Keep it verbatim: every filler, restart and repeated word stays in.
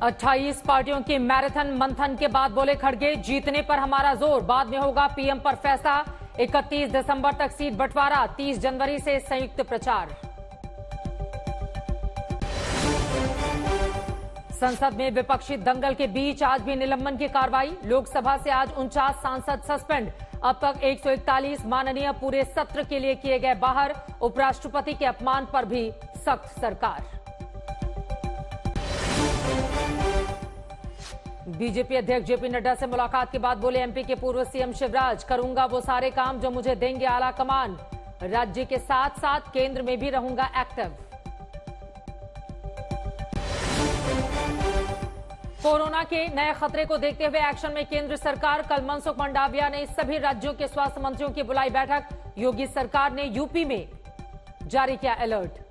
अट्ठाईस पार्टियों के मैराथन मंथन के बाद बोले खड़गे, जीतने पर हमारा जोर, बाद में होगा पीएम पर फैसला। इकतीस दिसंबर तक सीट बंटवारा, तीस जनवरी से संयुक्त प्रचार। संसद में विपक्षी दंगल के बीच आज भी निलंबन की कार्रवाई। लोकसभा से आज उनचास सांसद सस्पेंड। अब तक एक सौ इकतालीस माननीय पूरे सत्र के लिए किए गए बाहर। उपराष्ट्रपति के अपमान पर भी सख्त सरकार। बीजेपी अध्यक्ष जेपी नड्डा से मुलाकात के बाद बोले एमपी के पूर्व सीएम शिवराज, करूंगा वो सारे काम जो मुझे देंगे आला कमान। राज्य के साथ साथ केंद्र में भी रहूंगा एक्टिव। कोरोना के नए खतरे को देखते हुए एक्शन में केंद्र सरकार। कल मनसुख मंडाविया ने सभी राज्यों के स्वास्थ्य मंत्रियों की बुलाई बैठक। योगी सरकार ने यूपी में जारी किया अलर्ट।